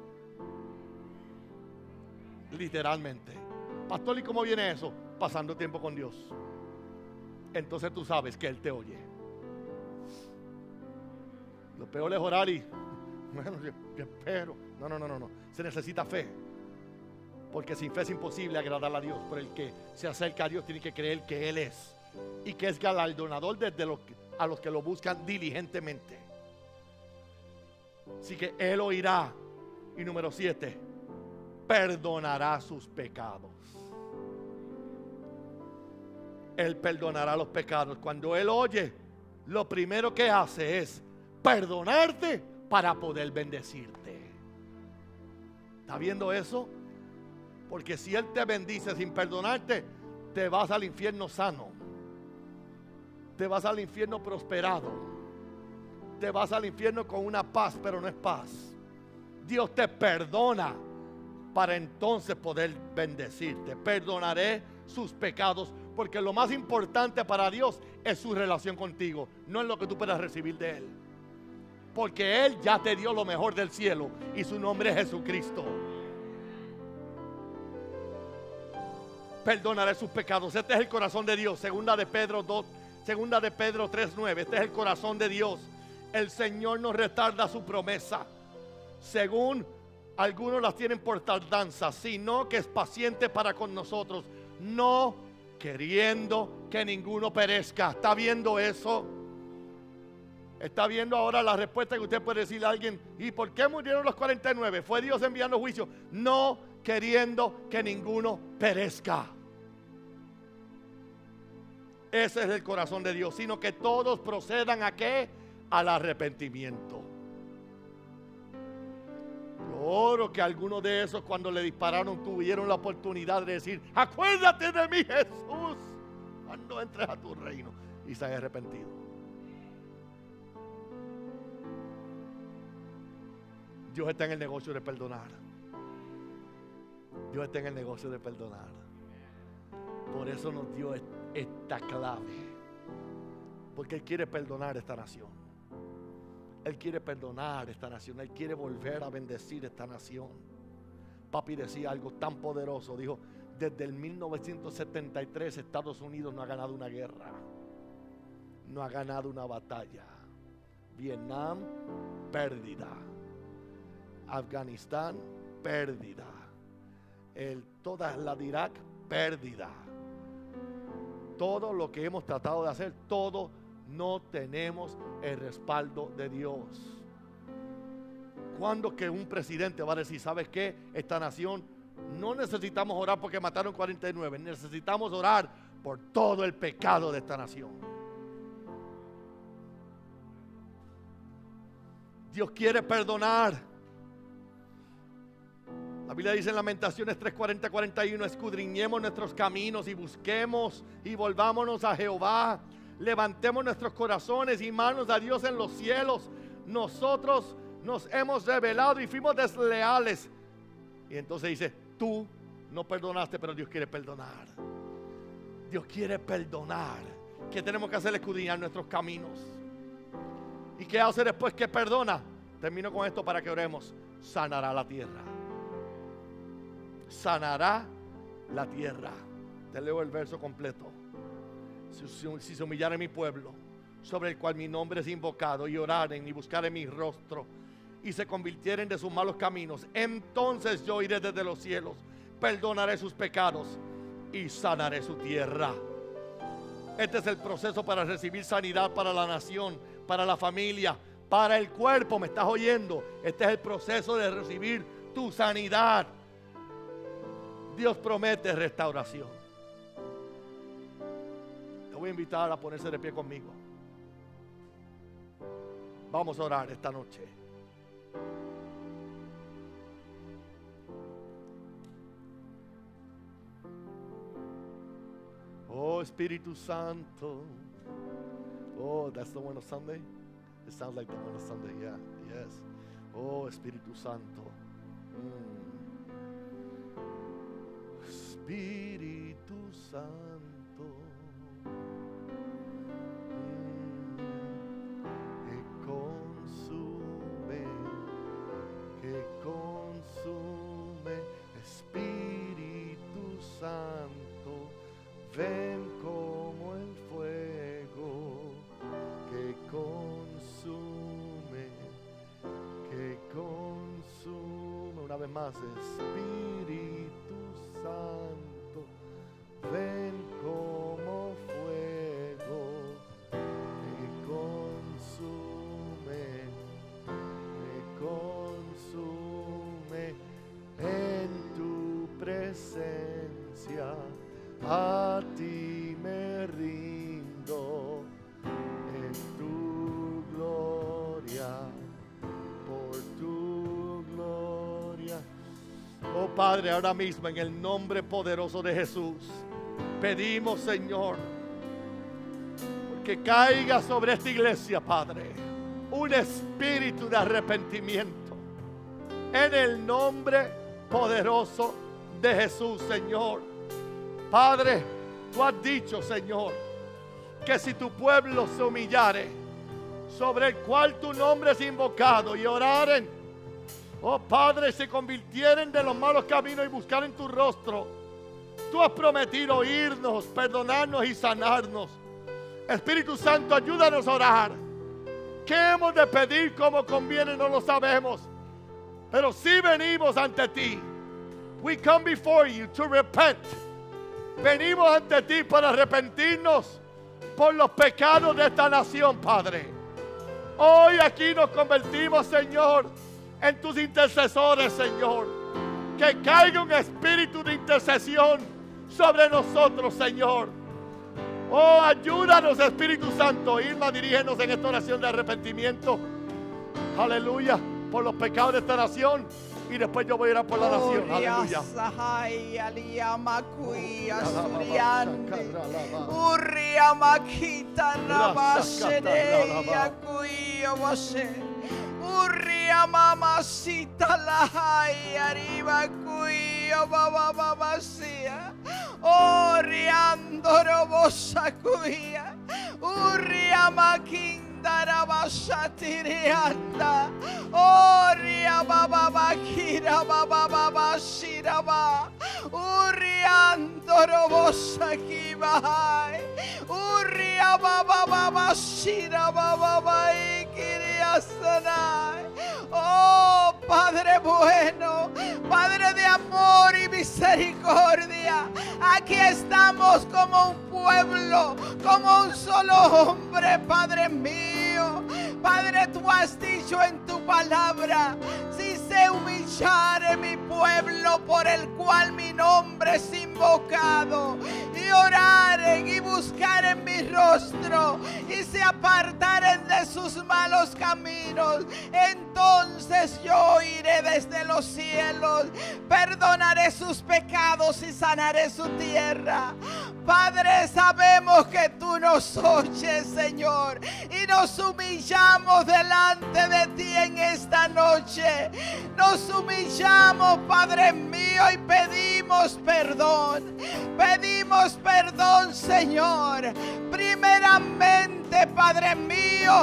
Literalmente. Pastor, ¿y cómo viene eso? Pasando tiempo con Dios. Entonces tú sabes que Él te oye. Lo peor es orar y bueno, yo espero. No, no, no, no, no. Se necesita fe. Porque sin fe es imposible agradar a Dios. Pero el que se acerca a Dios tiene que creer que Él es. Y que es galardonador desde los, a los que lo buscan diligentemente. Así que Él oirá. Y número siete, perdonará sus pecados. Él perdonará los pecados. Cuando Él oye, lo primero que hace es perdonarte para poder bendecirte. ¿Está viendo eso? Porque si Él te bendice sin perdonarte, te vas al infierno sano. Te vas al infierno prosperado. Te vas al infierno con una paz, pero no es paz. Dios te perdona para entonces poder bendecirte. Perdonaré sus pecados, porque lo más importante para Dios es su relación contigo, no es lo que tú puedas recibir de Él. Porque Él ya te dio lo mejor del cielo y su nombre es Jesucristo. Perdonaré sus pecados. Este es el corazón de Dios. Segunda de Pedro dos, segunda de Pedro tres nueve. Este es el corazón de Dios. El Señor no retarda su promesa, según algunos las tienen por tardanza, sino que es paciente para con nosotros, no queriendo que ninguno perezca. ¿Está viendo eso? Está viendo ahora la respuesta que usted puede decirle a alguien. ¿Y por qué murieron los cuarenta y nueve? Fue Dios enviando juicio. No queriendo que ninguno perezca. Ese es el corazón de Dios. Sino que todos procedan a ¿qué? Al arrepentimiento. Yo oro que algunos de esos, cuando le dispararon, tuvieron la oportunidad de decir: acuérdate de mí, Jesús, cuando entres a tu reino, y se haya arrepentido. Dios está en el negocio de perdonar. Dios está en el negocio de perdonar. Por eso nos dio esta clave. Porque Él quiere perdonar esta nación. Él quiere perdonar esta nación. Él quiere volver a bendecir esta nación. Papi decía algo tan poderoso. Dijo: desde el mil novecientos setenta y tres Estados Unidos no ha ganado una guerra. No ha ganado una batalla. Vietnam, pérdida. Afganistán, pérdida. El, toda la de Irak, pérdida. Todo lo que hemos tratado de hacer, todo no tenemos el respaldo de Dios. ¿Cuándo que un presidente va a decir: sabes qué? Esta nación no necesitamos orar porque mataron cuarenta y nueve, necesitamos orar por todo el pecado de esta nación? Dios quiere perdonar. La Biblia dice en Lamentaciones tres cuarenta cuarenta y uno: escudriñemos nuestros caminos y busquemos y volvámonos a Jehová. Levantemos nuestros corazones y manos a Dios en los cielos. Nosotros nos hemos rebelado y fuimos desleales. Y entonces dice: tú no perdonaste, pero Dios quiere perdonar. Dios quiere perdonar. ¿Qué tenemos que hacer? Escudriñar nuestros caminos. ¿Y qué hace después que perdona? Termino con esto para que oremos. Sanará la tierra. sanará la tierra. Te leo el verso completo. Si, si, si se humillare mi pueblo, sobre el cual mi nombre es invocado, y oraren y buscaren mi rostro, y se convirtieren de sus malos caminos, entonces yo iré desde los cielos, perdonaré sus pecados y sanaré su tierra. Este es el proceso para recibir sanidad para la nación, para la familia, para el cuerpo. ¿Me estás oyendo? Este es el proceso de recibir tu sanidad. Dios promete restauración. Te voy a invitar a ponerse de pie conmigo. Vamos a orar esta noche. Oh, Espíritu Santo. Oh, that's the one of Sunday? It sounds like the one of Sunday, yeah, yes. Oh, Espíritu Santo. Mm. Espíritu Santo. Mm. Que consume, que consume. Espíritu Santo. Ven como el fuego que consume, que consume. Una vez más, Espíritu Santo, ven como fuego que consume, que consume en tu presencia. A ti me rindo en tu gloria, por tu gloria. Oh Padre, ahora mismo en el nombre poderoso de Jesús, pedimos, Señor, que caiga sobre esta iglesia, Padre, un espíritu de arrepentimiento. En el nombre poderoso de Jesús, Señor. Padre, tú has dicho, Señor, que si tu pueblo se humillare, sobre el cual tu nombre es invocado, y oraren, oh Padre, se convirtieren de los malos caminos y buscaren tu rostro, tú has prometido oírnos, perdonarnos y sanarnos. Espíritu Santo, ayúdanos a orar. ¿Qué hemos de pedir como conviene? No lo sabemos, pero si venimos ante ti. We come before you to repent. Venimos ante ti para arrepentirnos por los pecados de esta nación, Padre. Hoy aquí nos convertimos, Señor, en tus intercesores, Señor. Que caiga un espíritu de intercesión sobre nosotros, Señor. Oh, ayúdanos, Espíritu Santo. Irma, dirígenos en esta oración de arrepentimiento. Aleluya, por los pecados de esta nación. Y después yo voy a ir a por la nación. Aleluya. Urria mamacita la hay arriba cuyo baba babasia. Oriando robosa cuya. Urria maquinda bashatirianda. Oria baba bakira baba baba shiraba. Uriando robosa kibahai. Uria baba baba shiraba baba ikiria sanai. Oh Padre bueno, Padre de amor y misericordia, aquí estamos como un pueblo, como un solo hombre, Padre mío. Padre, tú has dicho en tu palabra, si se humillare mi pueblo por el cual mi nombre es invocado, y oraren y buscaren mi rostro, y se apartaren de sus malos caminos, entonces yo iré desde los cielos, perdonaré sus pecados y sanaré su tierra. Padre, sabemos que tú nos oyes, Señor, y nos humillamos delante de ti en esta noche. Nos humillamos, Padre mío, y pedimos perdón. Pedimos perdón, Señor. Primeramente, Padre mío,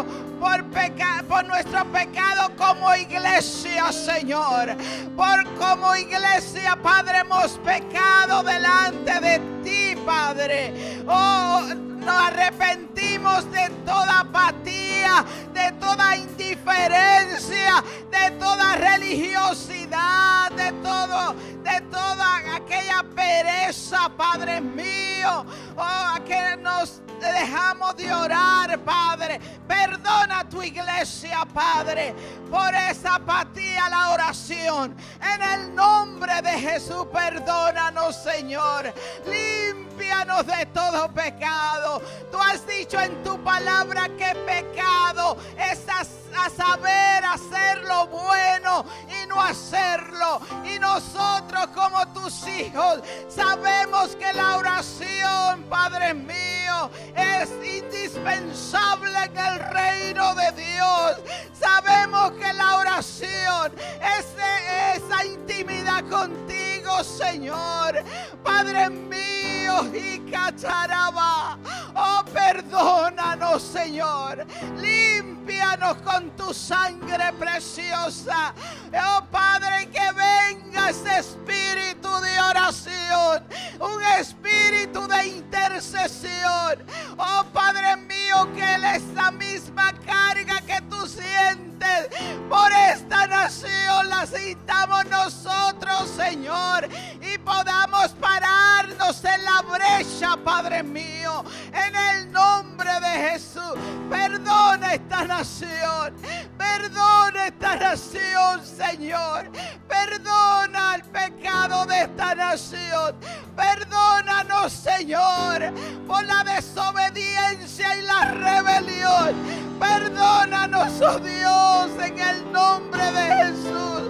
por, peca por nuestro pecado como iglesia, Señor. Por como iglesia, Padre, hemos pecado delante de ti, Padre. Oh, nos arrepentimos de toda apatía, de toda indiferencia, de toda religiosidad, de todo, de toda aquella pereza, Padre mío, oh, que nos dejamos de orar, Padre. Perdona a tu iglesia, Padre, por esa apatía a la oración. En el nombre de Jesús, perdónanos, Señor. Límpianos de todo pecado. Tú has dicho en tu palabra que pecado es a, a saber hacer lo bueno y no hacerlo. Y nosotros, como tus hijos, sabemos que la oración, Padre mío, es indispensable en el reino de Dios. Sabemos que la oración es de esa intimidad contigo, Señor. Padre mío, y cacharaba. Oh, perdónanos, Señor. Límpianos con tu sangre preciosa. Oh, Padre, que venga ese espíritu de oración, un espíritu de intercesión. Oh, Padre mío, que Él es la misma carga que tú sientes por esta nación, la sintamos nosotros, Señor, y podamos pararnos en la brecha, Padre mío, en el nombre de Jesús. Perdona esta nación, perdona esta nación, Señor. Perdona el pecado de esta nación. Perdónanos, Señor, por la desobediencia y la rebelión. Perdónanos, oh Dios, en el nombre de Jesús.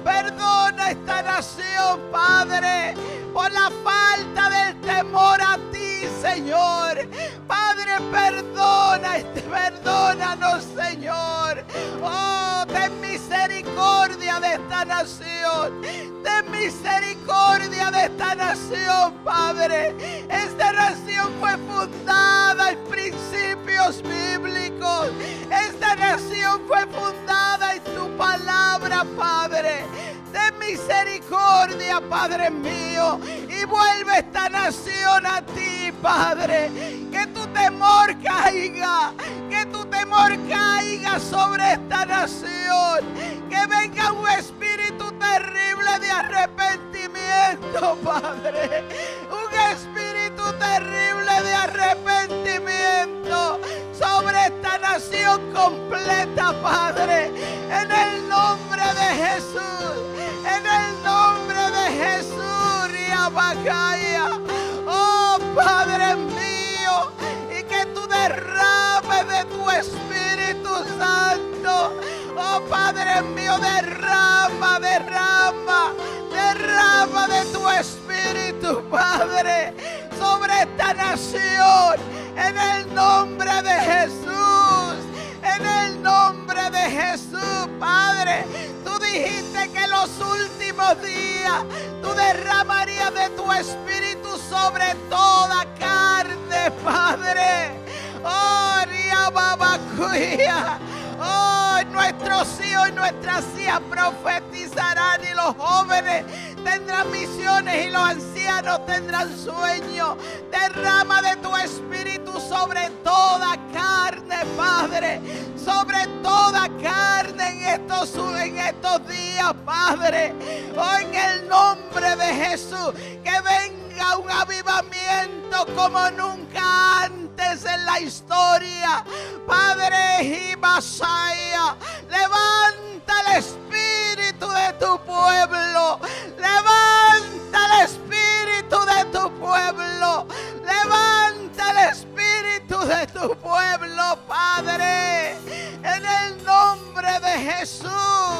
Perdona esta nación, Padre, por la falta del temor a ti, Señor. Padre, perdona, perdónanos, Señor. Oh, ten misericordia de esta nación. Ten misericordia de esta nación, Padre. Esta nación fue fundada en principios bíblicos. Esta nación fue fundada en tu palabra, Padre. Ten misericordia, Padre mío, y vuelve esta nación a ti, Padre. Que tu temor caiga, que tu temor caiga sobre esta nación. Que venga un espíritu terrible de arrepentimiento, Padre. Un espíritu terrible de arrepentimiento sobre esta nación completa, Padre. En el nombre de Jesús. En el nombre de Jesús, Riabacaya. Oh, Padre mío, y que tú derrames de tu Espíritu Santo. Oh, Padre mío, derrama, derrama, derrama de tu Espíritu, Padre, sobre esta nación. En el nombre de Jesús. En el nombre de Jesús, Padre. Tú dijiste que en los últimos días tú derramarías de tu espíritu sobre toda carne, Padre. Oh, Riababacuya. Oh, nuestros hijos y nuestras hijas profetizarán, y los jóvenes tendrán visiones y los ancianos tendrán sueños. Derrama de tu espíritu sobre toda carne, Padre. Sobre toda carne en estos, en estos días, Padre. Oh, en el nombre de Jesús, que venga un avivamiento como nunca antes en la historia, Padre. Y Masaya, levanta el espíritu de tu pueblo. Levanta el espíritu de tu pueblo. Levanta el espíritu de tu pueblo, Padre. En el nombre de Jesús.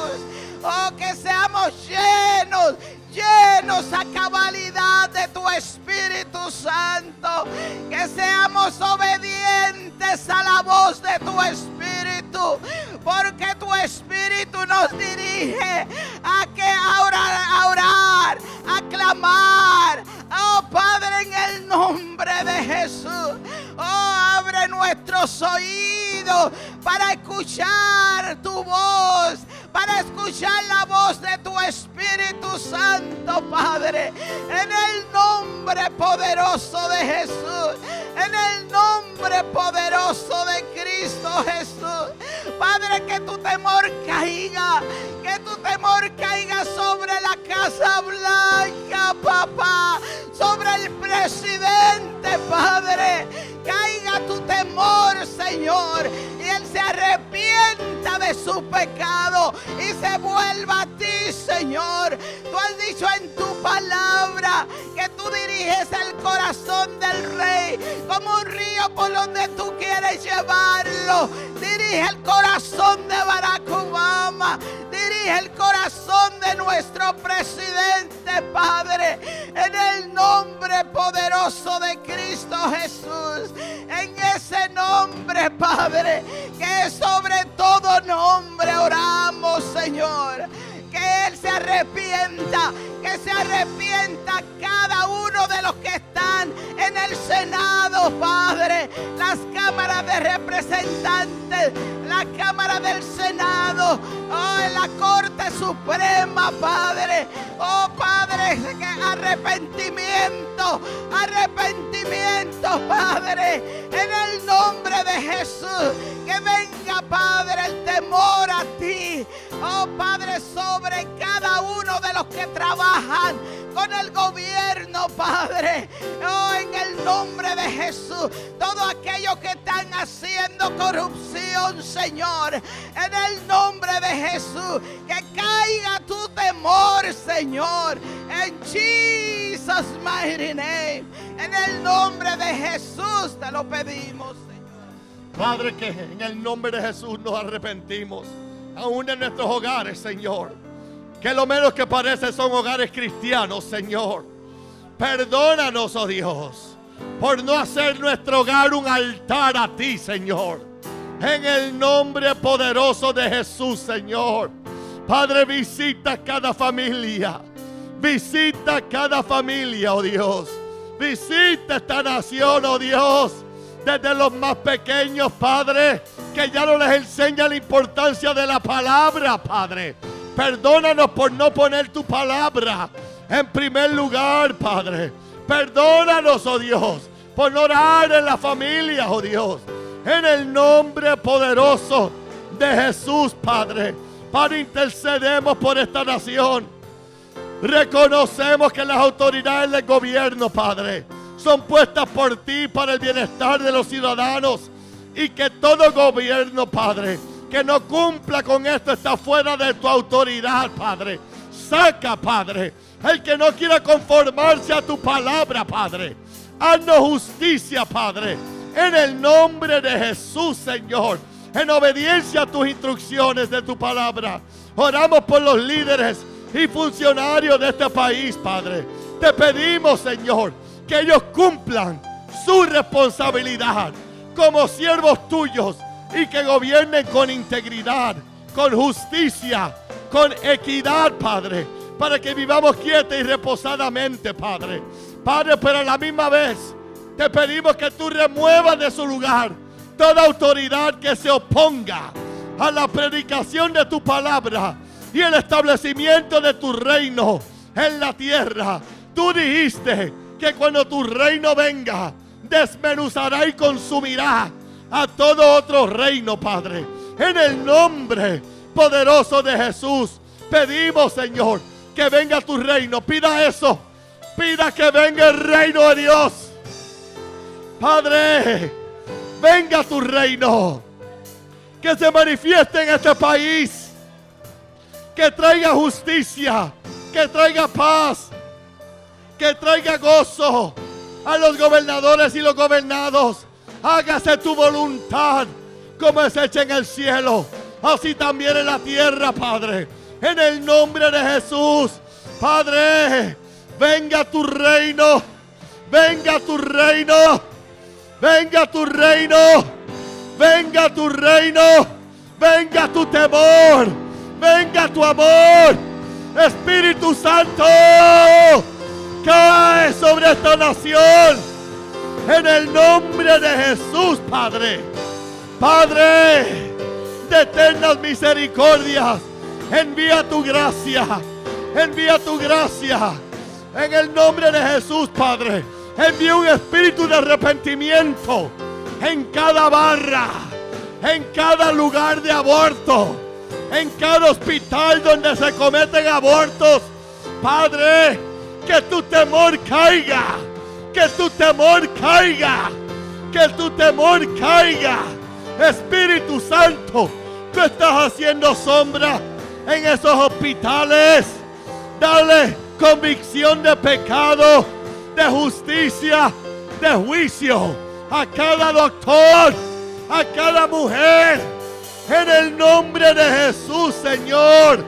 Oh, que seamos llenos, llenos a cabalidad de tu Espíritu Santo. Que seamos obedientes a la voz de tu Espíritu. Porque tu Espíritu nos dirige a que a orar, a orar, a clamar. Oh, Padre, en el nombre de Jesús. Oh, abre nuestro nuestros oídos para escuchar tu voz, para escuchar la voz de tu Espíritu Santo, Padre, en el nombre poderoso de Jesús, en el nombre poderoso de Cristo Jesús. Padre, que tu temor caiga, que tu temor caiga sobre la Casa Blanca, papá, sobre el presidente, Padre. Caiga tu temor, Señor, y Él se arrepienta de su pecado y se vuelva a ti, Señor. Tú has dicho en tu palabra que tú diriges el corazón del rey como un río por donde tú quieres llevarlo. Dirige el corazón de Barack Obama, dirige el corazón de nuestro presidente, Padre, en el nombre poderoso de Cristo Jesús. En ese nombre, Padre, que es sobre todo nombre, oramos, Señor. Que Él se arrepienta, que se arrepienta cada uno de los que están en el Senado, Padre, las cámaras de representantes, la Cámara del Senado, oh, en la Corte Suprema, Padre. Oh, Padre, que arrepentimiento, arrepentimiento, Padre, en el nombre de Jesús. Que venga, Padre, el temor a ti, oh, Padre, sobre cada uno de los que trabajan con el gobierno, Padre. Oh, en el nombre de Jesús, todos aquellos que están haciendo corrupción, Señor, en el nombre de Jesús, que caiga tu temor, Señor, en Jesus mighty name, en el nombre de Jesús te lo pedimos, Señor. Padre, que en el nombre de Jesús nos arrepentimos, aún en nuestros hogares, Señor, que lo menos que parece son hogares cristianos, Señor. Perdónanos, oh Dios, por no hacer nuestro hogar un altar a ti, Señor. En el nombre poderoso de Jesús, Señor. Padre, visita cada familia. Visita cada familia, oh Dios. Visita esta nación, oh Dios. Desde los más pequeños, Padre, que ya no les enseña la importancia de la palabra, Padre. Perdónanos por no poner tu palabra en primer lugar, Padre. Perdónanos, oh Dios, por no orar en la familia, oh Dios. En el nombre poderoso de Jesús, Padre. Padre, intercedemos por esta nación. Reconocemos que las autoridades del gobierno, Padre, son puestas por ti para el bienestar de los ciudadanos. Y que todo gobierno, Padre, que no cumpla con esto está fuera de tu autoridad, Padre. Saca, Padre, el que no quiera conformarse a tu palabra, Padre. Haznos justicia, Padre, en el nombre de Jesús, Señor, en obediencia a tus instrucciones de tu palabra. Oramos por los líderes y funcionarios de este país, Padre. Te pedimos, Señor, que ellos cumplan su responsabilidad como siervos tuyos y que gobiernen con integridad, con justicia, con equidad, Padre, para que vivamos quieta y reposadamente, Padre. Padre, pero a la misma vez te pedimos que tú remuevas de su lugar toda autoridad que se oponga a la predicación de tu palabra y el establecimiento de tu reino en la tierra. Tú dijiste que cuando tu reino venga, desmenuzará y consumirá a todo otro reino, Padre. En el nombre poderoso de Jesús, pedimos, Señor, que venga tu reino. Pida eso. Pida que venga el reino de Dios. Padre, venga tu reino. Que se manifieste en este país. Que traiga justicia. Que traiga paz. Que traiga gozo a los gobernadores y los gobernados. Hágase tu voluntad como es hecha en el cielo, así también en la tierra, Padre. En el nombre de Jesús, Padre, venga tu reino, venga tu reino, venga tu reino, venga tu reino, venga tu temor, venga tu amor. Espíritu Santo, cae sobre esta nación. En el nombre de Jesús, Padre. Padre de eternas misericordias, envía tu gracia. Envía tu gracia. En el nombre de Jesús, Padre. Envía un espíritu de arrepentimiento en cada barra, en cada lugar de aborto, en cada hospital donde se cometen abortos. Padre, que tu temor caiga, que tu temor caiga, que tu temor caiga. Espíritu Santo, tú estás haciendo sombra en esos hospitales. Dale convicción de pecado, de justicia, de juicio a cada doctor, a cada mujer, en el nombre de Jesús, Señor.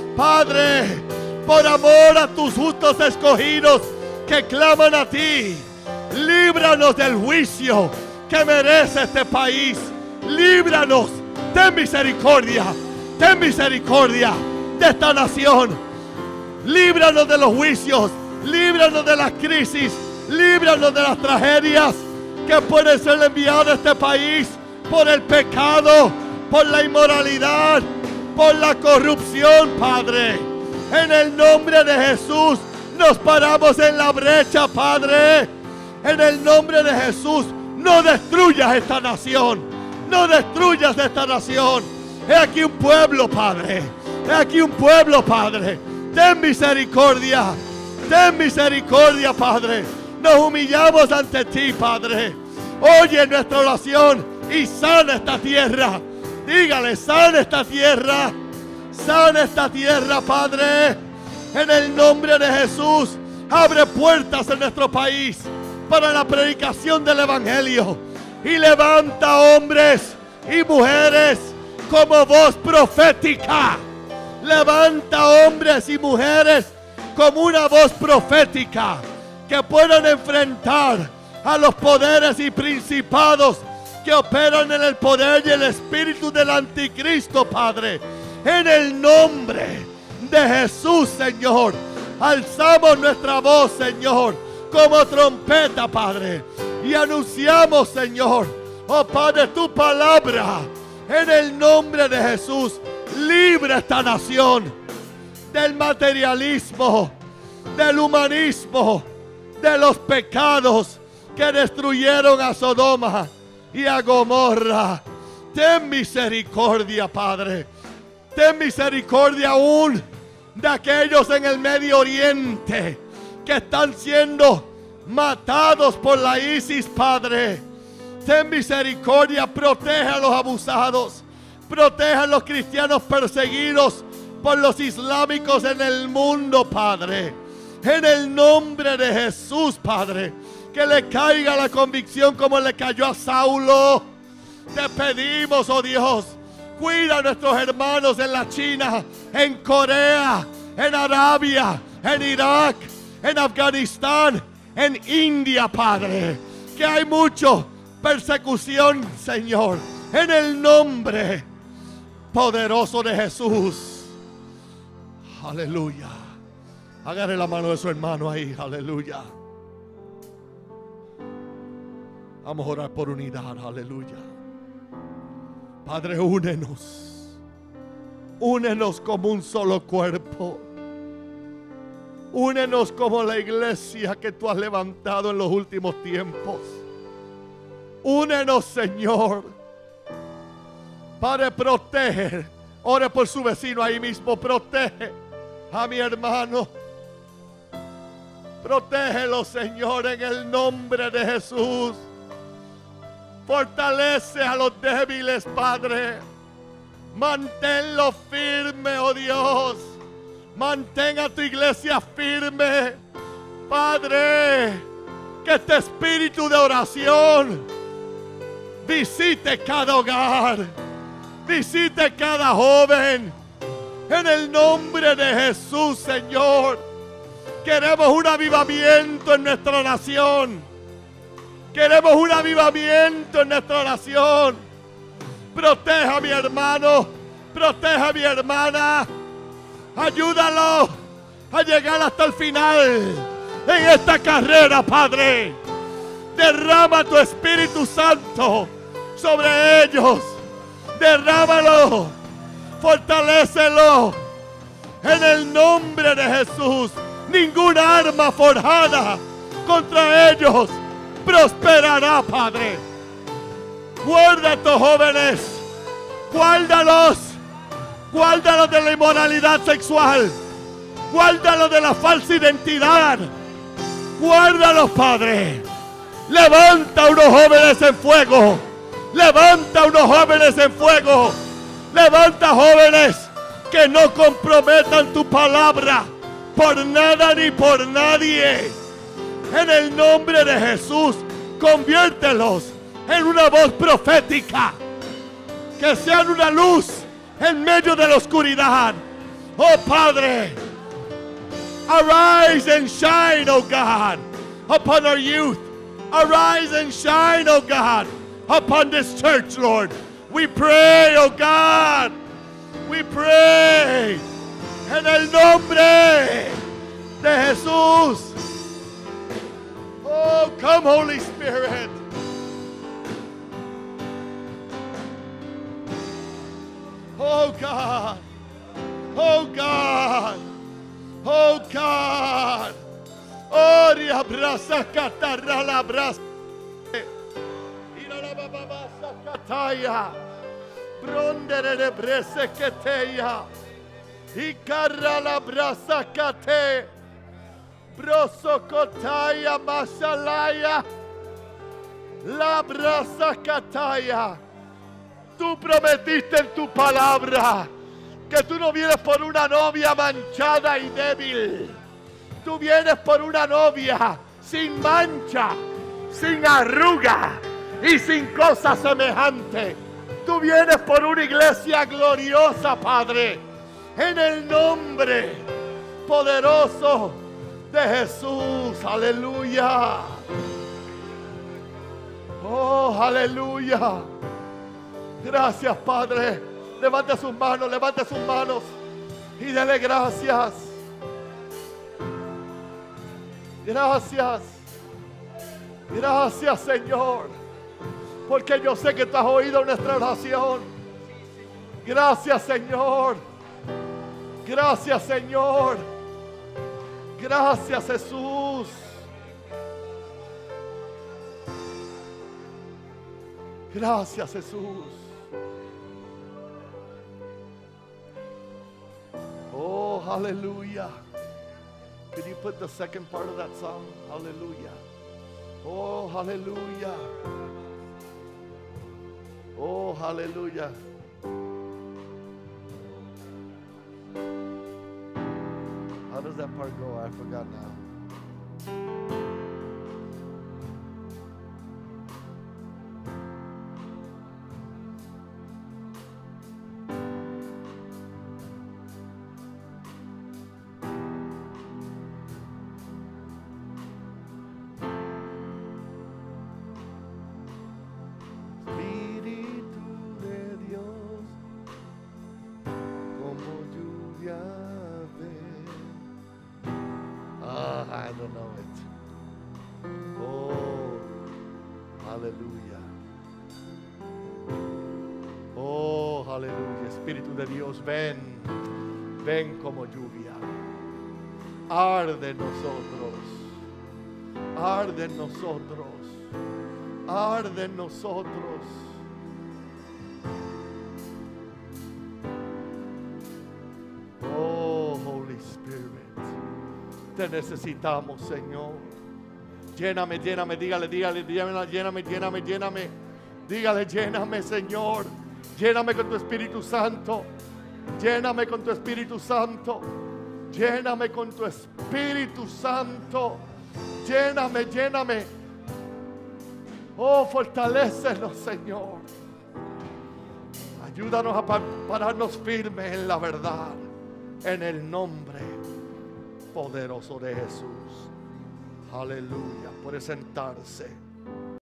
Padre, por amor a tus justos escogidos que claman a ti, líbranos del juicio que merece este país. Líbranos, ten misericordia, ten misericordia de esta nación. Líbranos de los juicios, líbranos de las crisis, líbranos de las tragedias que pueden ser enviadas a este país por el pecado, por la inmoralidad, por la corrupción, Padre. En el nombre de Jesús nos paramos en la brecha, Padre. En el nombre de Jesús, no destruyas esta nación, no destruyas esta nación. He aquí un pueblo, Padre, he aquí un pueblo, Padre. Ten misericordia, ten misericordia, Padre. Nos humillamos ante ti, Padre. Oye nuestra oración y sana esta tierra. Dígale, sana esta tierra, sana esta tierra, Padre. En el nombre de Jesús, abre puertas en nuestro país para la predicación del Evangelio. Y levanta hombres y mujeres como voz profética. Levanta hombres y mujeres como una voz profética que puedan enfrentar a los poderes y principados que operan en el poder y el espíritu del anticristo, Padre. En el nombre de Jesús, Señor, alzamos nuestra voz, Señor, como trompeta, Padre, y anunciamos, Señor, oh Padre, tu palabra. En el nombre de Jesús, libra esta nación del materialismo, del humanismo, de los pecados que destruyeron a Sodoma y a Gomorra. Ten misericordia, Padre. Ten misericordia aún de aquellos en el Medio Oriente que están siendo matados por la ISIS, Padre. Ten misericordia, protege a los abusados, protege a los cristianos perseguidos por los islámicos en el mundo, Padre. En el nombre de Jesús, Padre, que le caiga la convicción como le cayó a Saulo. Te pedimos, oh Dios, cuida a nuestros hermanos en la China, en Corea, en Arabia, en Irak, en Afganistán, en India, Padre, que hay mucha persecución, Señor. En el nombre poderoso de Jesús. Aleluya. Agarre la mano de su hermano ahí. Aleluya. Vamos a orar por unidad. Aleluya. Padre, únenos. Únenos como un solo cuerpo. Únenos como la iglesia que tú has levantado en los últimos tiempos. Únenos, Señor. Padre, protege. Ore por su vecino ahí mismo. Protege a mi hermano. Protégelo, Señor, en el nombre de Jesús. Fortalece a los débiles, Padre. Manténlo firme, oh Dios. Mantén a tu iglesia firme, Padre. Que este espíritu de oración visite cada hogar, visite cada joven. En el nombre de Jesús, Señor, queremos un avivamiento en nuestra nación. Queremos un avivamiento en nuestra nación. Proteja a mi hermano, proteja a mi hermana. Ayúdalo a llegar hasta el final en esta carrera, Padre. Derrama tu Espíritu Santo sobre ellos. Derrámalo. Fortalécelo. En el nombre de Jesús. Ninguna arma forjada contra ellos prosperará, Padre. Guarda a estos jóvenes. Guárdalos. Guárdalos de la inmoralidad sexual. Guárdalos de la falsa identidad. Guárdalos, Padre. Levanta unos jóvenes en fuego. Levanta unos jóvenes en fuego. Levanta jóvenes que no comprometan tu palabra por nada ni por nadie. En el nombre de Jesús, conviértelos en una voz profética. Que sean una luz en medio de la oscuridad. Oh Padre, arise and shine, oh God, upon our youth. Arise and shine, oh God, upon this church, Lord. We pray, oh God. We pray en el nombre de Jesús. Oh, come, Holy Spirit. Oh God. Oh God. Oh God. Oh, riabrasa catarra la brasa. Ira la babasa cataya. Brondere de brese keteya. Ikarra la brasa kate. Broso kotaya masalaya. La brasa kataya. Tú prometiste en tu palabra que tú no vienes por una novia manchada y débil. Tú vienes por una novia sin mancha, sin arruga y sin cosa semejante. Tú vienes por una iglesia gloriosa, Padre, en el nombre poderoso de Jesús. Aleluya. Oh, aleluya. Gracias, Padre. Levante sus manos, levante sus manos y dele gracias. Gracias. Gracias, Señor. Porque yo sé que tú has oído nuestra oración. Gracias, Señor. Gracias, Señor. Gracias, Jesús. Gracias, Jesús. Oh, hallelujah. Can you put the second part of that song? Hallelujah. Oh, hallelujah. Oh, hallelujah. How does that part go? I forgot now. Espíritu de Dios, ven, ven como lluvia, arde en nosotros, arde en nosotros, arde en nosotros. Oh, Holy Spirit, te necesitamos, Señor. Lléname, lléname, dígale, dígale, dígale, lléname, lléname, lléname, dígale, lléname, Señor. Lléname con tu Espíritu Santo. Lléname con tu Espíritu Santo. Lléname con tu Espíritu Santo. Lléname, lléname. Oh, fortalécenos, Señor. Ayúdanos a pararnos firmes en la verdad. En el nombre poderoso de Jesús. Aleluya. Puede sentarse.